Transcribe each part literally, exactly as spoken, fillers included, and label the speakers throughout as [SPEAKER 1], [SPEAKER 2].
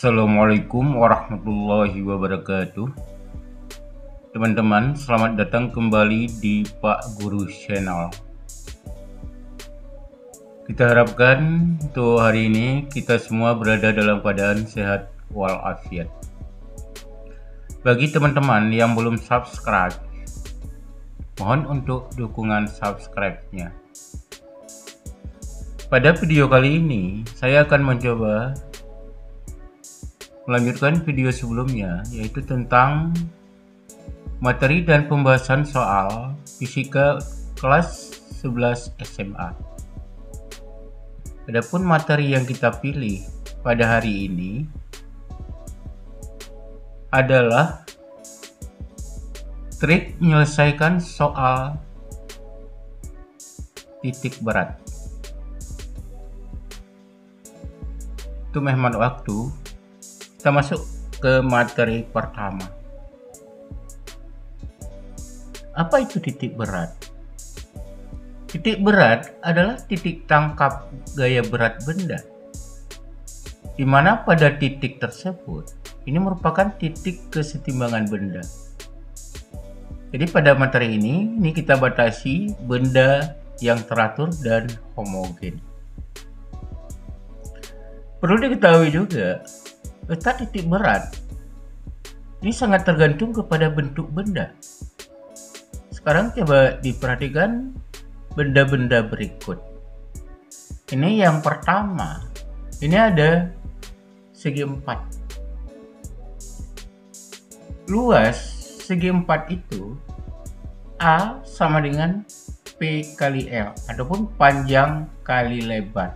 [SPEAKER 1] Assalamualaikum warahmatullahi wabarakatuh. Teman-teman, selamat datang kembali di Pak Guru Channel. Kita harapkan untuk hari ini kita semua berada dalam keadaan sehat walafiat. Bagi teman-teman yang belum subscribe, mohon untuk dukungan subscribe-nya. Pada video kali ini, saya akan mencoba melanjutkan video sebelumnya, yaitu tentang materi dan pembahasan soal fisika kelas sebelas S M A. Adapun materi yang kita pilih pada hari ini adalah trik menyelesaikan soal titik berat. Untuk menghemat waktu, kita masuk ke materi pertama. Apa itu titik berat? Titik berat adalah titik tangkap gaya berat benda, di mana pada titik tersebut ini merupakan titik kesetimbangan benda. Jadi pada materi ini, ini kita batasi benda yang teratur dan homogen. Perlu diketahui juga, letak titik berat ini sangat tergantung kepada bentuk benda. Sekarang coba diperhatikan benda-benda berikut. Ini yang pertama, ini ada segi empat. Luas segi empat itu A sama dengan P kali L ataupun panjang kali lebar.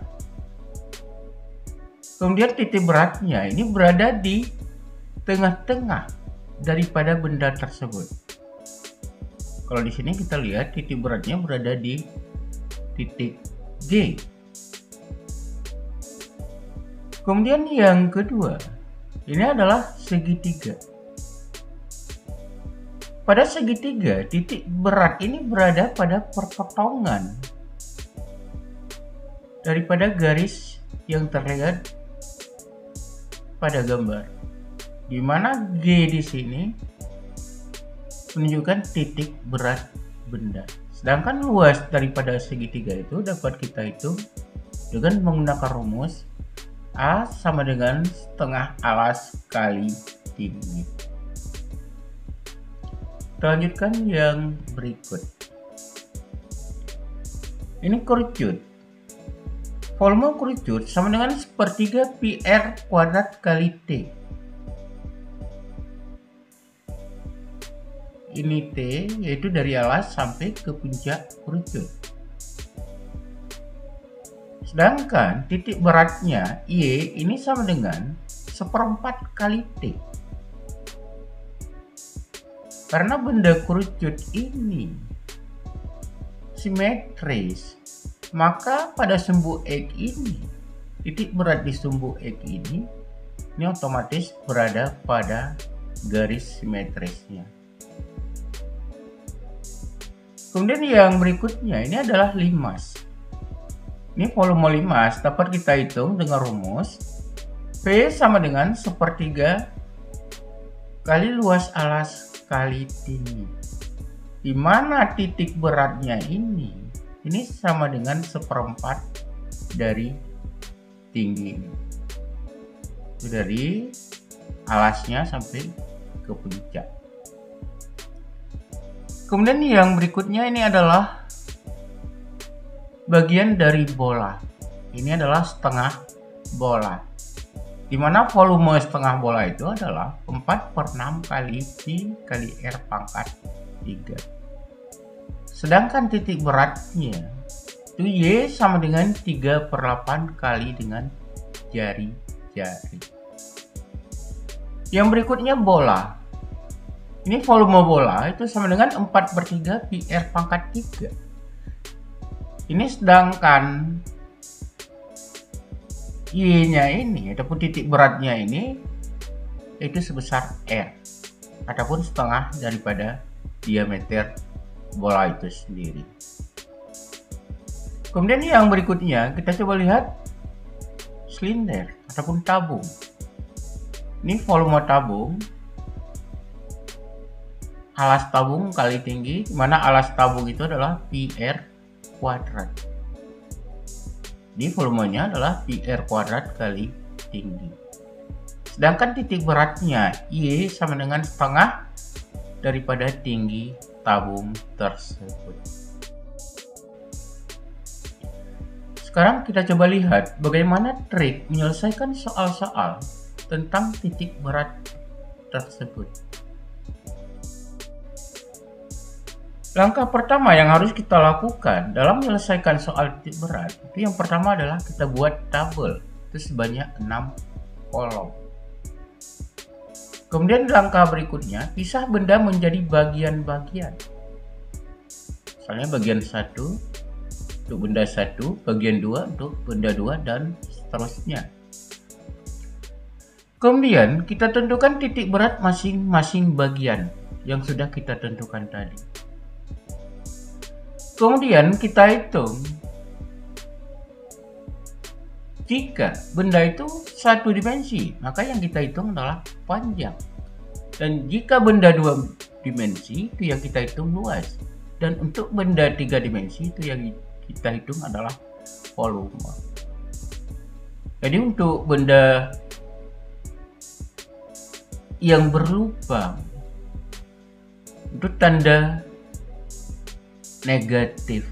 [SPEAKER 1] Kemudian titik beratnya ini berada di tengah-tengah daripada benda tersebut. Kalau di sini kita lihat titik beratnya berada di titik G. Kemudian yang kedua, ini adalah segitiga. Pada segitiga, titik berat ini berada pada perpotongan daripada garis yang terlihat pada gambar, di mana G di sini menunjukkan titik berat benda. Sedangkan luas daripada segitiga itu dapat kita hitung dengan menggunakan rumus A sama dengan setengah alas kali tinggi. Kita lanjutkan yang berikut. Ini kerucut. Volume kerucut sama dengan sepertiga pi r kuadrat kali T. Ini T, yaitu dari alas sampai ke puncak kerucut. Sedangkan titik beratnya Y ini sama dengan seperempat kali T. Karena benda kerucut ini simetris, maka pada sumbu X ini, titik berat di sumbu X ini, ini otomatis berada pada garis simetrisnya. Kemudian yang berikutnya, ini adalah limas. Ini volume limas dapat kita hitung dengan rumus P sama dengan sepertiga kali luas alas kali tinggi. Di mana titik beratnya ini ini sama dengan seperempat dari tinggi ini. Itu dari alasnya sampai ke puncak. Kemudian yang berikutnya ini adalah bagian dari bola. Ini adalah setengah bola, di mana volume setengah bola itu adalah empat per enam kali pi kali r pangkat tiga. Sedangkan titik beratnya itu Y sama dengan tiga per delapan kali dengan jari-jari. Yang berikutnya bola. Ini volume bola itu sama dengan empat per tiga pi r pangkat tiga. Ini sedangkan Y-nya ini ataupun titik beratnya ini itu sebesar R ataupun setengah daripada diameter bola itu sendiri. Kemudian yang berikutnya kita coba lihat silinder ataupun tabung. Ini volume tabung, alas tabung kali tinggi, mana alas tabung itu adalah pi r kuadrat. Jadi volumenya adalah pi r kuadrat kali tinggi. Sedangkan titik beratnya Y sama dengan setengah daripada tinggi tabung tersebut. Sekarang kita coba lihat bagaimana trik menyelesaikan soal-soal tentang titik berat tersebut. Langkah pertama yang harus kita lakukan dalam menyelesaikan soal titik berat itu yang pertama adalah kita buat tabel itu sebanyak enam kolom. Kemudian langkah berikutnya pisah benda menjadi bagian-bagian. Misalnya bagian satu untuk benda satu, bagian dua untuk benda dua dan seterusnya. Kemudian kita tentukan titik berat masing-masing bagian yang sudah kita tentukan tadi. Kemudian kita hitung jika benda itu satu dimensi, maka yang kita hitung adalah panjang. Dan jika benda dua dimensi, itu yang kita hitung luas. Dan untuk benda tiga dimensi, itu yang kita hitung adalah volume. Jadi untuk benda yang berlubang itu tanda negatif.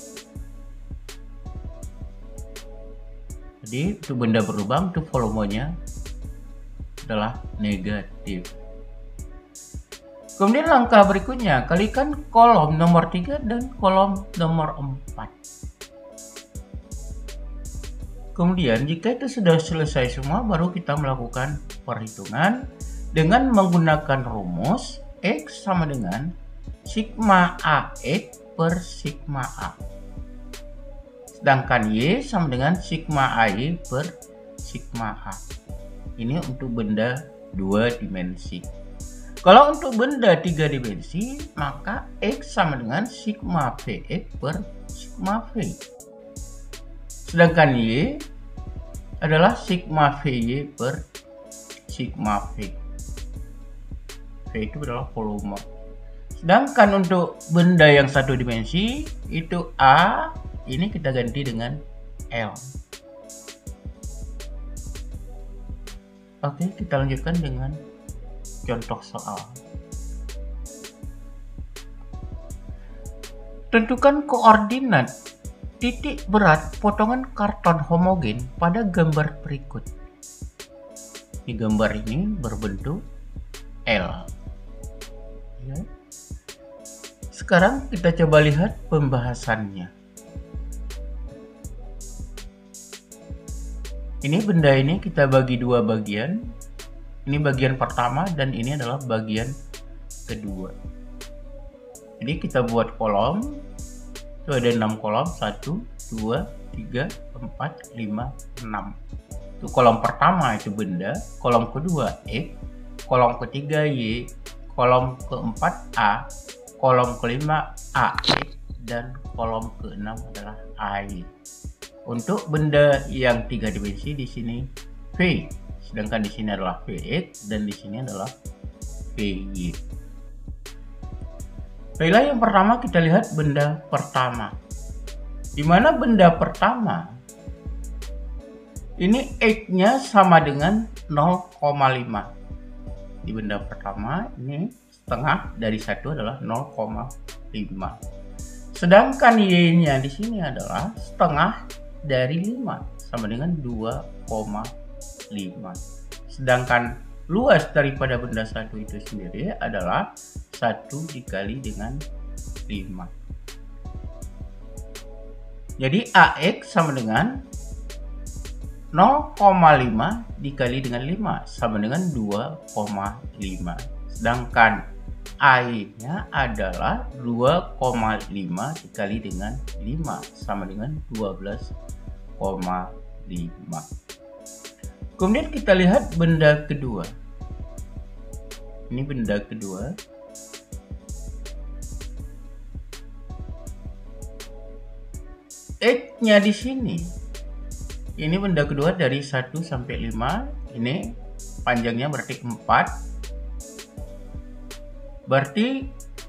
[SPEAKER 1] Jadi untuk benda berlubang itu volumenya adalah negatif. Kemudian langkah berikutnya kalikan kolom nomor tiga dan kolom nomor empat. Kemudian jika itu sudah selesai semua, baru kita melakukan perhitungan dengan menggunakan rumus X sama dengan sigma A X per sigma A. Sedangkan Y sama dengan sigma A Y per sigma A. Ini untuk benda dua dimensi. Kalau untuk benda tiga dimensi, maka X sama dengan sigma V X per sigma V. Sedangkan Y adalah sigma V Y per sigma V. V itu adalah volume. Sedangkan untuk benda yang satu dimensi, itu A, ini kita ganti dengan L. Oke, kita lanjutkan dengan contoh soal. Tentukan koordinat titik berat potongan karton homogen pada gambar berikut. Di gambar ini berbentuk L. Ya. Sekarang kita coba lihat pembahasannya. Ini benda ini kita bagi dua bagian. Ini bagian pertama dan ini adalah bagian kedua. Jadi kita buat kolom. Itu ada enam kolom. satu, dua, tiga, empat, lima, enam. Itu kolom pertama itu benda. Kolom kedua X. Kolom ketiga Y. Kolom keempat A. Kolom kelima A X. Dan kolom keenam adalah A Y. Untuk benda yang tiga dimensi di sini V. Sedangkan di sini adalah V X dan di sini adalah V Y. Baiklah, yang pertama kita lihat benda pertama. Di mana benda pertama ini X-nya sama dengan nol koma lima. Di benda pertama ini setengah dari satu adalah nol koma lima. Sedangkan Y-nya di sini adalah setengah dari lima sama dengan dua koma lima. Sedangkan luas daripada benda satu itu sendiri adalah satu dikali dengan lima. Jadi A X sama dengan nol koma lima dikali dengan lima sama dengan dua koma lima. Sedangkan A Y-nya adalah dua koma lima dikali dengan lima sama dengan dua belas koma lima. Kemudian kita lihat benda kedua. Ini benda kedua. X-nya di sini. Ini benda kedua dari satu sampai lima. Ini panjangnya berarti empat. Berarti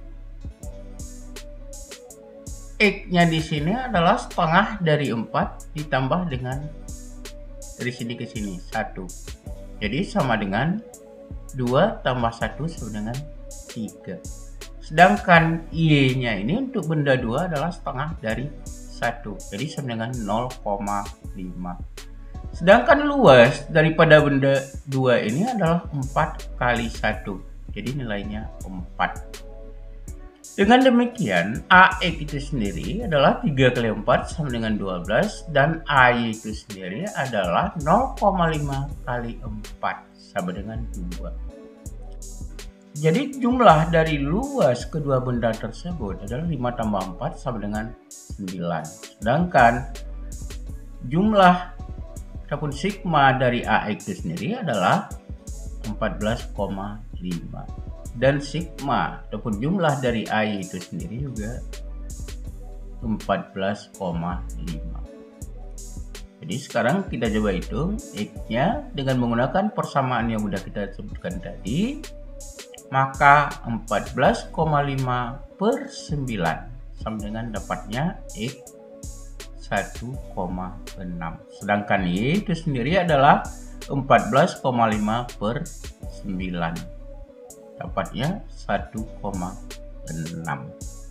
[SPEAKER 1] X-nya di sini adalah setengah dari empat ditambah dengan dari sini ke sini satu. Jadi sama dengan dua tambah satu sama dengan tiga. Sedangkan Y-nya ini untuk benda dua adalah setengah dari satu. Jadi sama dengan nol koma lima. Sedangkan luas daripada benda dua ini adalah empat kali satu. Jadi nilainya empat. Dengan demikian, A X itu sendiri adalah tiga kali empat sama dengan dua belas dan A Y itu sendiri adalah nol koma lima kali empat sama dengan dua. Jadi jumlah dari luas kedua benda tersebut adalah lima tambah empat sama dengan sembilan. Sedangkan jumlah ataupun sigma dari A X itu sendiri adalah empat belas koma lima. Dan sigma ataupun jumlah dari A Y itu sendiri juga empat belas koma lima. Jadi sekarang kita coba hitung X-nya dengan menggunakan persamaan yang sudah kita sebutkan tadi. Maka empat belas koma lima per sembilan sama dengan dapatnya X satu koma enam. Sedangkan Y itu sendiri adalah empat belas koma lima per sembilan. Dapatnya satu koma enam.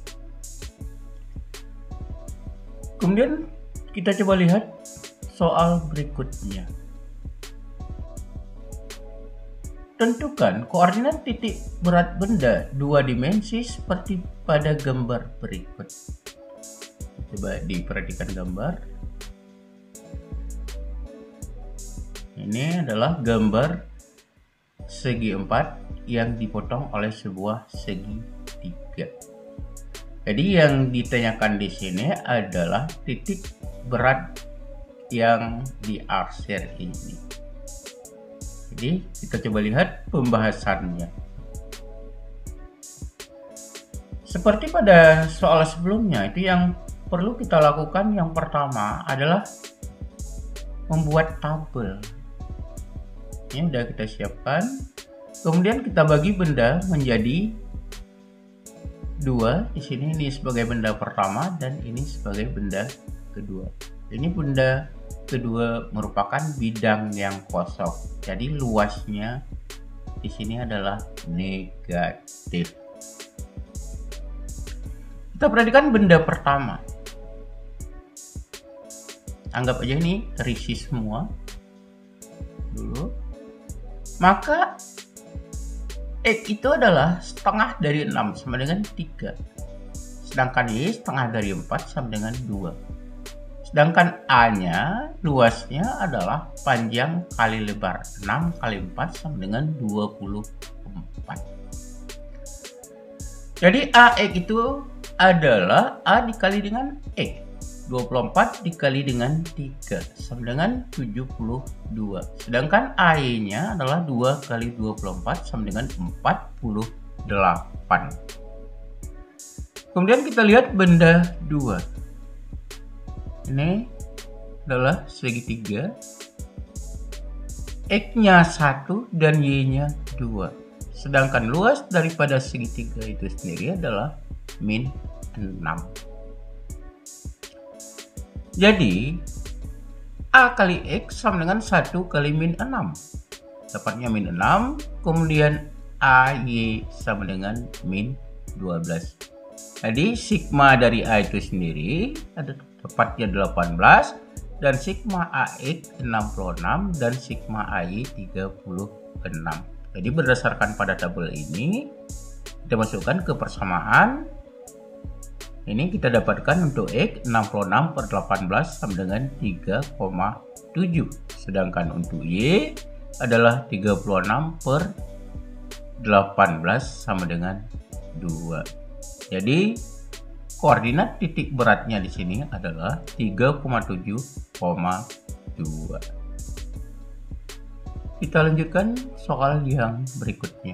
[SPEAKER 1] Kemudian kita coba lihat soal berikutnya. Tentukan koordinat titik berat benda dua dimensi seperti pada gambar berikut. Coba diperhatikan gambar. Ini adalah gambar segi empat yang dipotong oleh sebuah segi tiga. Jadi yang ditanyakan di sini adalah titik berat yang diarsir ini. Jadi kita coba lihat pembahasannya. Seperti pada soal sebelumnya, itu yang perlu kita lakukan yang pertama adalah membuat tabel. Ini udah kita siapkan. Kemudian kita bagi benda menjadi dua. Di sini ini sebagai benda pertama dan ini sebagai benda kedua. Ini benda kedua merupakan bidang yang kosong. Jadi luasnya di sini adalah negatif. Kita perhatikan benda pertama. Anggap aja ini terisi semua dulu. Maka X itu adalah setengah dari enam sama dengan tiga. Sedangkan Y setengah dari empat sama dengan dua. Sedangkan A-nya luasnya adalah panjang kali lebar. enam kali empat sama dengan dua puluh empat. Jadi A X itu adalah A dikali dengan X. dua puluh empat dikali dengan tiga sama dengan tujuh puluh dua. Sedangkan A Y-nya adalah dua kali dua puluh empat sama dengan empat puluh delapan. Kemudian kita lihat benda dua. Ini adalah segitiga. X-nya satu dan Y-nya dua. Sedangkan luas daripada segitiga itu sendiri adalah min enam. Jadi A kali X sama dengan satu kali min enam. Dapatnya min enam. Kemudian A Y sama dengan min dua belas. Jadi sigma dari A itu sendiri ada tepatnya delapan belas. Dan sigma A X enam puluh enam. Dan sigma A Y tiga puluh enam. Jadi berdasarkan pada tabel ini kita masukkan ke persamaan. Ini kita dapatkan untuk X enam puluh enam per delapan belas sama dengan tiga koma tujuh. Sedangkan untuk Y adalah tiga puluh enam per delapan belas sama dengan dua. Jadi koordinat titik beratnya di sini adalah tiga koma tujuh koma dua. Kita lanjutkan soal yang berikutnya.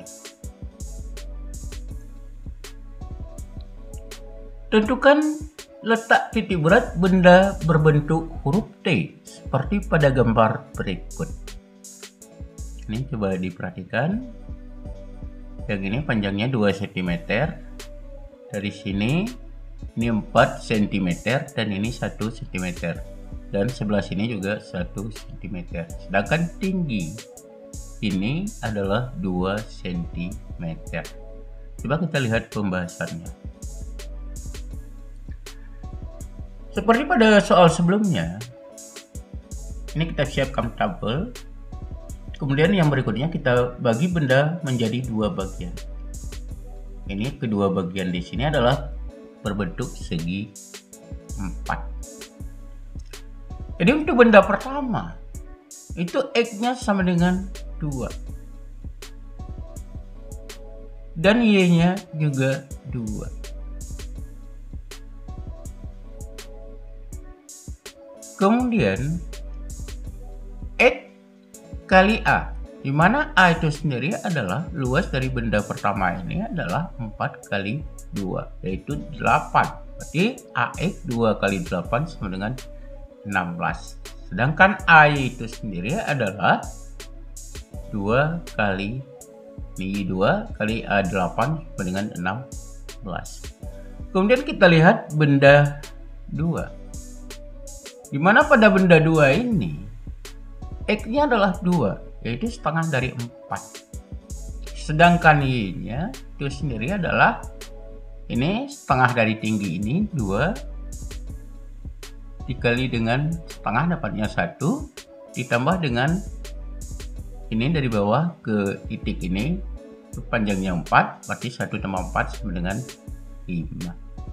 [SPEAKER 1] Tentukan letak titik berat benda berbentuk huruf T seperti pada gambar berikut. Ini coba diperhatikan. Yang ini panjangnya dua sentimeter. Dari sini ini empat sentimeter dan ini satu sentimeter. Dan sebelah sini juga satu sentimeter. Sedangkan tinggi ini adalah dua sentimeter. Coba kita lihat pembahasannya. Seperti pada soal sebelumnya, ini kita siapkan tabel. Kemudian yang berikutnya kita bagi benda menjadi dua bagian. Ini kedua bagian di sini adalah berbentuk segi empat. Jadi untuk benda pertama itu X-nya sama dengan dua. Dan Y-nya juga dua. Kemudian X kali A, di mana A itu sendiri adalah luas dari benda pertama ini adalah empat kali dua, yaitu delapan. Berarti A X dua kali delapan sama dengan enam belas. Sedangkan A Y itu sendiri adalah dua kali ini dua kali A delapan sama dengan enam belas. Kemudian kita lihat benda dua. Di mana pada benda dua ini X-nya adalah dua, yaitu setengah dari empat. Sedangkan Y-nya itu sendiri adalah ini setengah dari tinggi ini dua dikali dengan setengah dapatnya satu, ditambah dengan ini dari bawah ke titik ini itu panjangnya empat, berarti satu tambah empat sama dengan lima.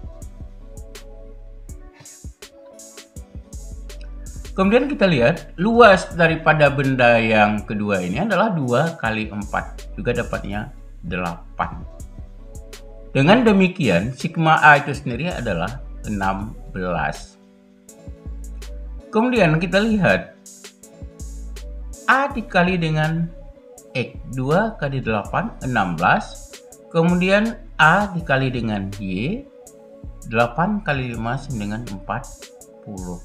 [SPEAKER 1] Kemudian kita lihat luas daripada benda yang kedua ini adalah dua kali empat, juga dapatnya delapan. Dengan demikian sigma A itu sendiri adalah enam belas. Kemudian kita lihat A dikali dengan X, dua kali delapan, enam belas. Kemudian A dikali dengan Y, delapan kali lima sama dengan empat puluh.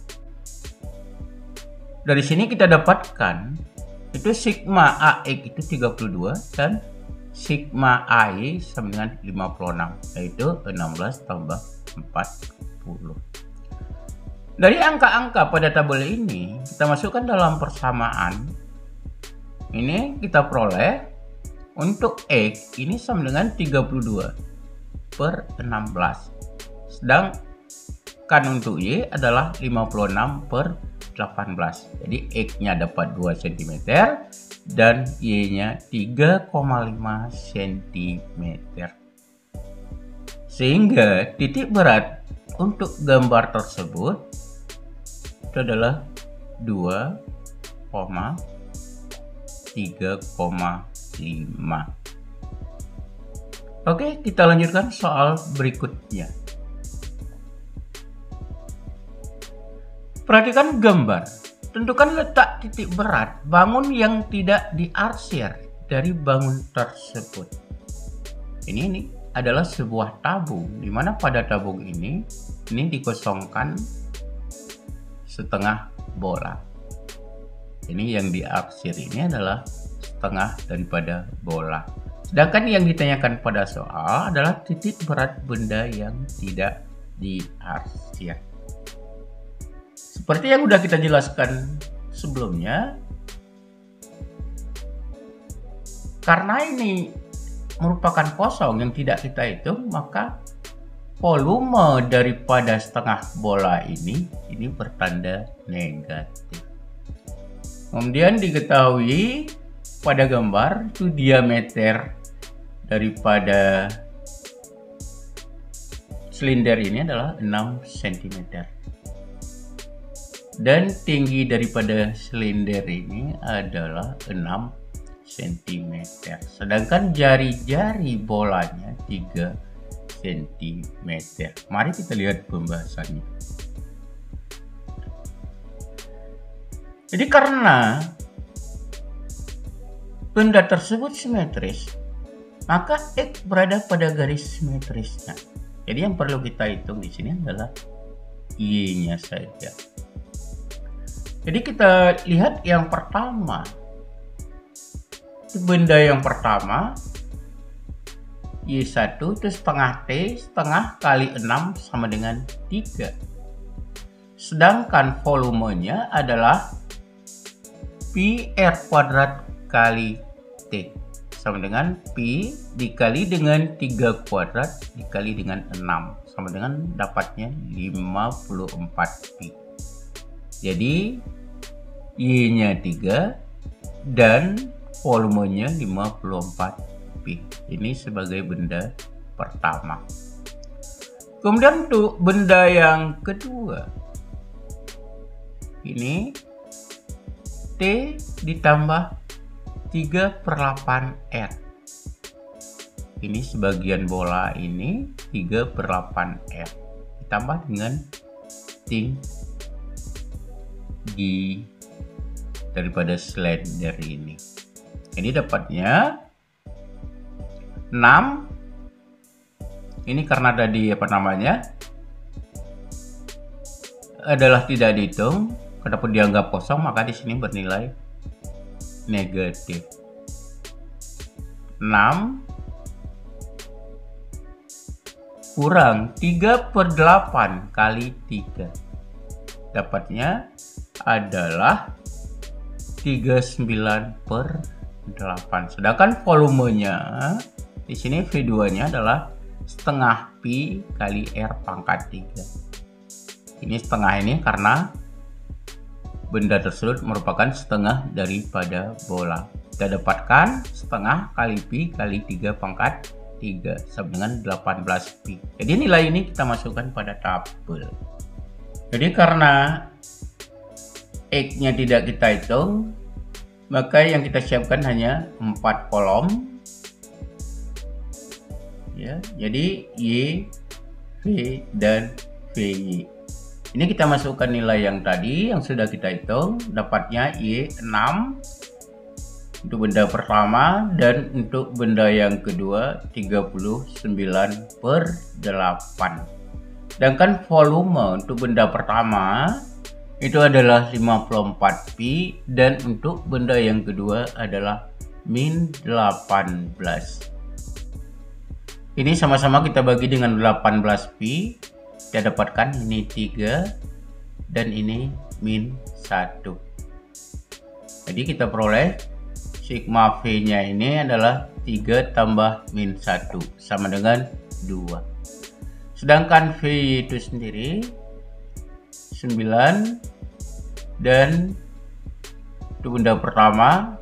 [SPEAKER 1] Dari sini kita dapatkan itu sigma A X itu tiga puluh dua dan sigma A Y sama dengan lima puluh enam, yaitu enam belas tambah empat puluh. Dari angka-angka pada tabel ini kita masukkan dalam persamaan. Ini kita peroleh untuk X ini sama dengan tiga puluh dua per enam belas. Sedangkan untuk Y adalah lima puluh enam per delapan belas. Jadi X-nya dapat dua sentimeter dan Y-nya tiga koma lima sentimeter. Sehingga titik berat untuk gambar tersebut itu adalah dua, tiga koma lima. Oke, kita lanjutkan soal berikutnya. Perhatikan gambar. Tentukan letak titik berat bangun yang tidak diarsir dari bangun tersebut. Ini ini adalah sebuah tabung, di mana pada tabung ini ini dikosongkan setengah bola. Ini yang diarsir ini adalah setengah daripada bola. Sedangkan yang ditanyakan pada soal adalah titik berat benda yang tidak diarsir. Seperti yang sudah kita jelaskan sebelumnya, karena ini merupakan kosong yang tidak kita hitung, maka volume daripada setengah bola ini ini bertanda negatif. Kemudian diketahui pada gambar itu diameter daripada silinder ini adalah enam sentimeter. Dan tinggi daripada silinder ini adalah enam sentimeter. Sedangkan jari-jari bolanya tiga sentimeter. Mari kita lihat pembahasannya. Jadi karena benda tersebut simetris, maka X berada pada garis simetrisnya. Jadi yang perlu kita hitung di sini adalah Y-nya saja. Jadi kita lihat yang pertama. benda yang pertama Y satu itu setengah T setengah kali enam sama dengan tiga. Sedangkan volumenya adalah pi R kuadrat kali T sama dengan pi dikali dengan tiga kuadrat dikali dengan enam sama dengan dapatnya lima puluh empat pi. Jadi Y-nya tiga dan volumenya lima puluh empat pi. Ini sebagai benda pertama. Kemudian untuk benda yang kedua, ini T ditambah tiga per delapan R. Ini sebagian bola ini tiga per delapan R ditambah dengan tinggi daripada slender ini. Ini dapatnya enam. Ini karena tadi apa namanya adalah tidak dihitung, ataupun dianggap kosong, maka di sini bernilai negatif. enam kurang tiga per delapan kali tiga. Dapatnya adalah tiga puluh sembilan per delapan. Sedangkan volumenya di sini V dua-nya adalah setengah pi kali R pangkat tiga. Ini setengah ini karena benda tersebut merupakan setengah daripada bola. Kita dapatkan setengah kali pi kali tiga pangkat tiga sama dengan delapan belas pi. Jadi nilai ini kita masukkan pada tabel. Jadi karena X-nya tidak kita hitung, maka yang kita siapkan hanya empat kolom. Ya, jadi Y, V, dan V Y. Ini kita masukkan nilai yang tadi yang sudah kita hitung, dapatnya Y enam untuk benda pertama dan untuk benda yang kedua tiga puluh sembilan per delapan. Sedangkan volume untuk benda pertama itu adalah lima puluh empat pi dan untuk benda yang kedua adalah min delapan belas. Ini sama-sama kita bagi dengan delapan belas pi. Kita dapatkan ini tiga dan ini min satu. Jadi kita peroleh sigma V-nya ini adalah tiga tambah min satu sama dengan dua. Sedangkan V itu sendiri sembilan dan untuk benda pertama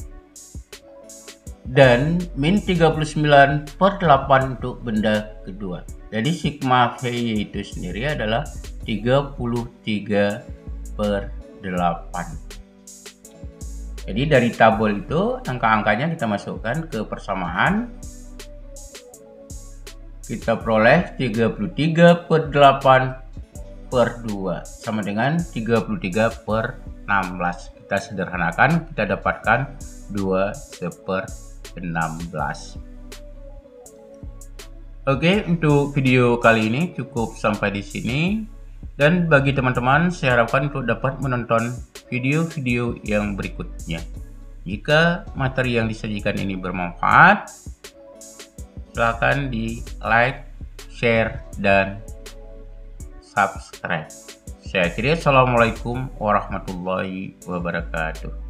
[SPEAKER 1] dan min tiga puluh sembilan per delapan untuk benda kedua. Jadi sigma V itu sendiri adalah tiga puluh tiga per delapan. Jadi dari tabel itu angka-angkanya kita masukkan ke persamaan. Kita peroleh tiga puluh tiga per delapan per dua sama dengan tiga puluh tiga per enam belas. Kita sederhanakan, kita dapatkan dua seper enam belas. Oke, untuk video kali ini cukup sampai di sini. Dan bagi teman-teman, saya harapkan untuk dapat menonton video-video yang berikutnya. Jika materi yang disajikan ini bermanfaat, silakan di like, share, dan subscribe. Saya akhiri, assalamualaikum warahmatullahi wabarakatuh.